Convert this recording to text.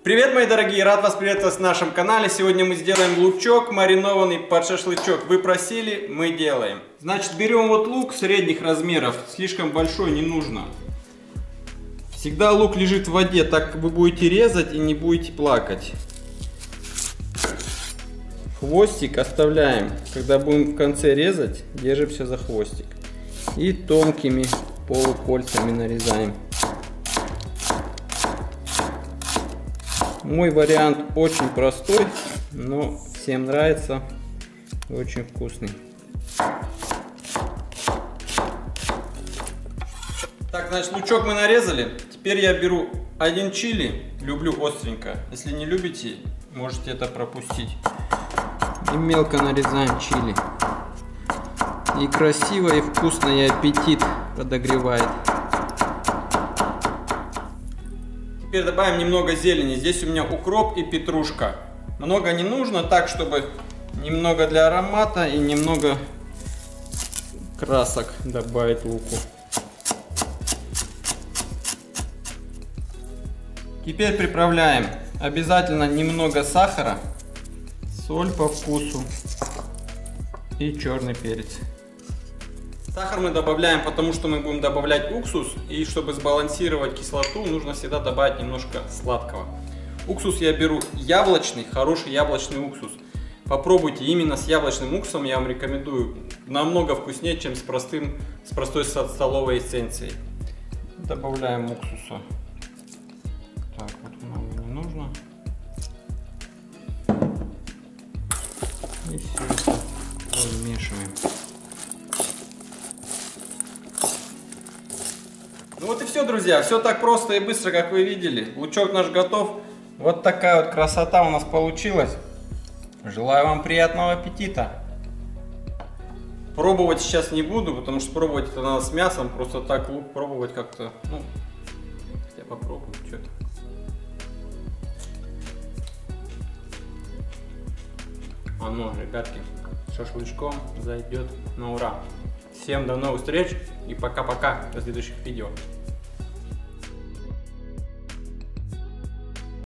Привет, мои дорогие! Рад вас приветствовать на нашем канале. Сегодня мы сделаем лучок маринованный под шашлычок. Вы просили, мы делаем. Значит, берем вот лук средних размеров. Слишком большой не нужно. Всегда лук лежит в воде, так вы будете резать и не будете плакать. Хвостик оставляем. Когда будем в конце резать, держимся за хвостик. И тонкими полукольцами нарезаем. Мой вариант очень простой, но всем нравится и очень вкусный. Так, значит, лучок мы нарезали. Теперь я беру один чили. Люблю остренько. Если не любите, можете это пропустить. И мелко нарезаем чили. И красиво, и вкусно, и аппетит подогревает. Теперь добавим немного зелени. Здесь у меня укроп и петрушка. Много не нужно, так чтобы немного для аромата и немного красок добавить луку. Теперь приправляем. Обязательно немного сахара, соль по вкусу и черный перец. Сахар мы добавляем, потому что мы будем добавлять уксус, и чтобы сбалансировать кислоту, нужно всегда добавить немножко сладкого. Уксус я беру яблочный, хороший яблочный уксус. Попробуйте именно с яблочным уксусом, я вам рекомендую. Намного вкуснее, чем с простой столовой эссенцией. Добавляем уксуса. Так, вот много не нужно. И все это размешиваем. Ну вот и все, друзья. Все так просто и быстро, как вы видели. Лучок наш готов. Вот такая вот красота у нас получилась. Желаю вам приятного аппетита. Пробовать сейчас не буду, потому что пробовать это надо с мясом. Просто так лук пробовать как-то, ну, я попробую что-то. Оно, ребятки, шашлычком зайдет на ура. Всем до новых встреч и пока-пока, до следующих видео.